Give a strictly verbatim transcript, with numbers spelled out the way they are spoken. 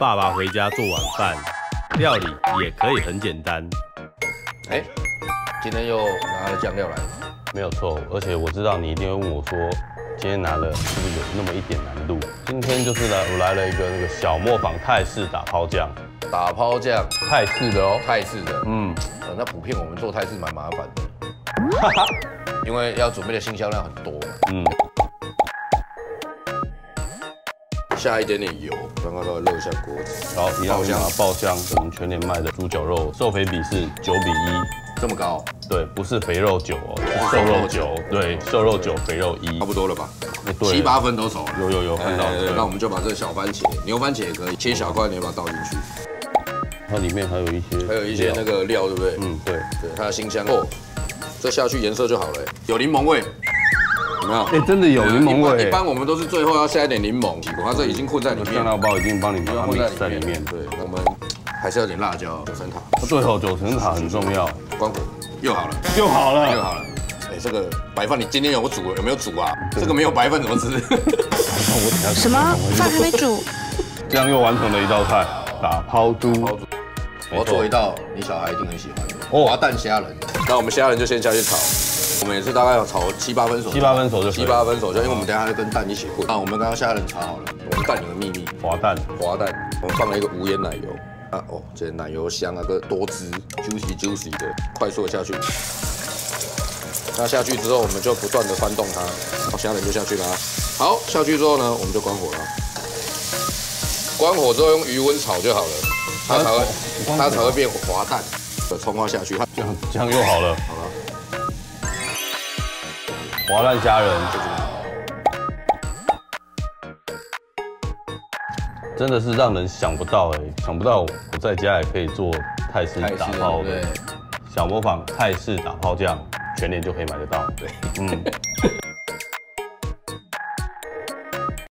爸爸回家做晚饭，料理也可以很简单。 哎、欸，今天又拿了酱料来， 没有错。而且我知道你一定会问我说，今天拿了是不是有那么一点难度？今天就是来我来了一个那个小磨坊泰式打抛酱， 打抛酱， 泰式的哦， 泰式的，嗯，呃，那普遍我们做泰式蛮麻烦的，哈哈，因为要准备的辛香料很多，嗯。 下一点点油，让它稍微热一下锅子。 然后一样把它爆香。我们全年卖的猪脚肉瘦肥比是九比一， 这么高？ 对，不是肥肉九哦，是瘦肉九。对，瘦肉九，肥肉一， 差不多了吧？ 对， 七八分都熟了。有有有，看到。那我们就把这个小番茄、牛番茄也可以切小块，你把它倒进去。 它里面还有一些， 还有一些那个料，对不对？嗯，对对，它的辛香哦，这下去颜色就好了，有柠檬味。 有没有？ 哎，真的有柠檬味。 一般我们都是最后要下一点柠檬，它这已经混在里面。酱料包已经帮你把它混在里面。 对，那我们还是要点辣椒、九层塔。 对哦，九层塔很重要。 关火，又好了， 又好了， 又好了。哎，这个白饭你今天有煮有没有煮啊？这个没有白饭怎么吃？ 什么？饭还没煮？ 这样又完成了一道菜，打抛猪。 我要做一道你小孩一定很喜欢的滑蛋虾仁。那我们虾仁就先下去炒。 我们也是大概要炒七八分熟， 七八分熟就七八分熟就，因为我们等下要跟蛋一起混。那我们刚刚虾仁炒好了，我们蛋有个秘密， 滑蛋， 滑蛋，我们放了一个无盐奶油啊，哦，这奶油香啊，个多汁 ，juicy juicy 的，快速的下去。那下去之后，我们就不断的翻动它，好，虾仁就下去了。好，下去之后呢，我们就关火了。关火之后用余温炒就好了，它才会它才会变滑蛋。葱花下去， 这样这样又好了，好了。 滑蛋虾仁，真的是让人想不到哎，想不到我在家也可以做泰式打抛的小磨坊泰式打抛酱，全年就可以买得到。对，嗯。